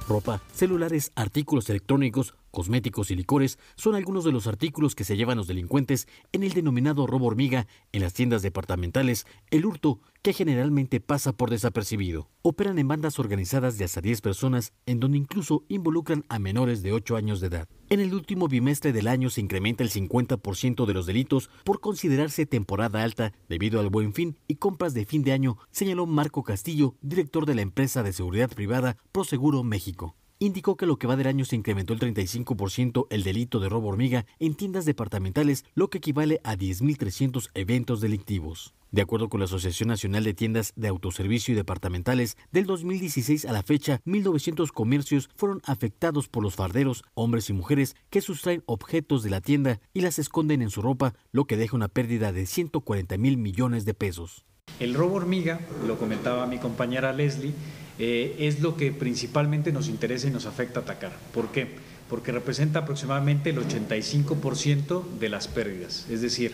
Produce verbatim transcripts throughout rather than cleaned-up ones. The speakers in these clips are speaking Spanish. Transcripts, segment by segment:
Ropa, celulares, artículos electrónicos, cosméticos y licores son algunos de los artículos que se llevan los delincuentes en el denominado robo hormiga en las tiendas departamentales, el hurto que generalmente pasa por desapercibido. Operan en bandas organizadas de hasta diez personas, en donde incluso involucran a menores de ocho años de edad. En el último bimestre del año se incrementa el cincuenta por ciento de los delitos por considerarse temporada alta debido al Buen Fin y compras de fin de año, señaló Marco Castillo, director de la empresa de seguridad privada Proseguro México. Indicó que lo que va del año se incrementó el treinta y cinco por ciento el delito de robo hormiga en tiendas departamentales, lo que equivale a diez mil trescientos eventos delictivos. De acuerdo con la Asociación Nacional de Tiendas de Autoservicio y Departamentales, del dos mil dieciséis a la fecha, mil novecientos comercios fueron afectados por los farderos, hombres y mujeres, que sustraen objetos de la tienda y las esconden en su ropa, lo que deja una pérdida de ciento cuarenta mil millones de pesos. El robo hormiga, lo comentaba mi compañera Leslie, eh, es lo que principalmente nos interesa y nos afecta atacar. ¿Por qué? Porque representa aproximadamente el ochenta y cinco por ciento de las pérdidas, es decir,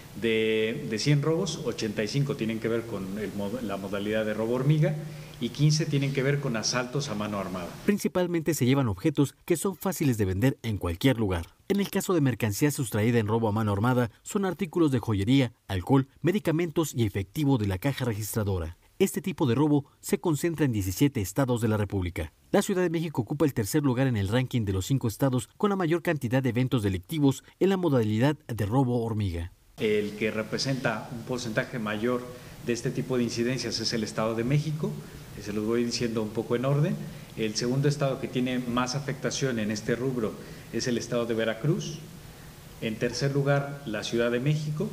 de, de cien robos, ochenta y cinco tienen que ver con el, la modalidad de robo hormiga y quince tienen que ver con asaltos a mano armada. Principalmente se llevan objetos que son fáciles de vender en cualquier lugar. En el caso de mercancía sustraída en robo a mano armada, son artículos de joyería, alcohol, medicamentos y efectivo de la caja registradora. Este tipo de robo se concentra en diecisiete estados de la República. La Ciudad de México ocupa el tercer lugar en el ranking de los cinco estados con la mayor cantidad de eventos delictivos en la modalidad de robo hormiga. El que representa un porcentaje mayor de este tipo de incidencias es el Estado de México, se los voy diciendo un poco en orden. El segundo estado que tiene más afectación en este rubro es el estado de Veracruz. En tercer lugar, la Ciudad de México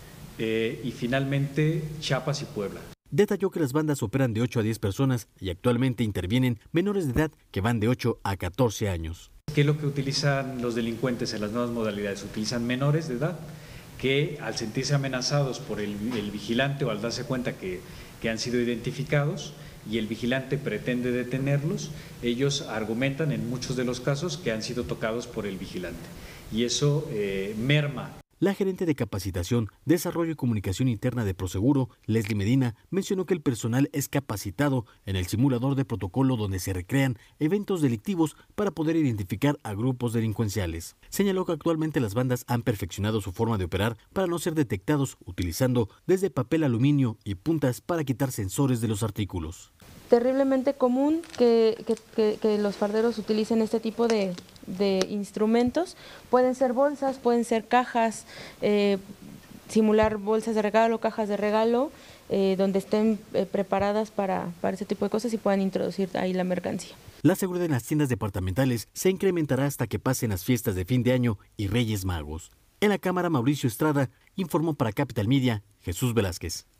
eh, y finalmente Chiapas y Puebla. Detalló que las bandas operan de ocho a diez personas y actualmente intervienen menores de edad que van de ocho a catorce años. ¿Qué es lo que utilizan los delincuentes en las nuevas modalidades? Utilizan menores de edad que al sentirse amenazados por el, el vigilante o al darse cuenta que, que han sido identificados y el vigilante pretende detenerlos, ellos argumentan en muchos de los casos que han sido tocados por el vigilante y eso eh, merma. La gerente de Capacitación, Desarrollo y Comunicación Interna de Proseguro, Leslie Medina, mencionó que el personal es capacitado en el simulador de protocolo donde se recrean eventos delictivos para poder identificar a grupos delincuenciales. Señaló que actualmente las bandas han perfeccionado su forma de operar para no ser detectados, utilizando desde papel aluminio y puntas para quitar sensores de los artículos. Terriblemente común que, que, que, que los farderos utilicen este tipo de, de instrumentos. Pueden ser bolsas, pueden ser cajas, eh, simular bolsas de regalo, cajas de regalo, eh, donde estén eh, preparadas para, para ese tipo de cosas y puedan introducir ahí la mercancía. La seguridad en las tiendas departamentales se incrementará hasta que pasen las fiestas de fin de año y Reyes Magos. En la Cámara, Mauricio Estrada informó para Capital Media, Jesús Velázquez.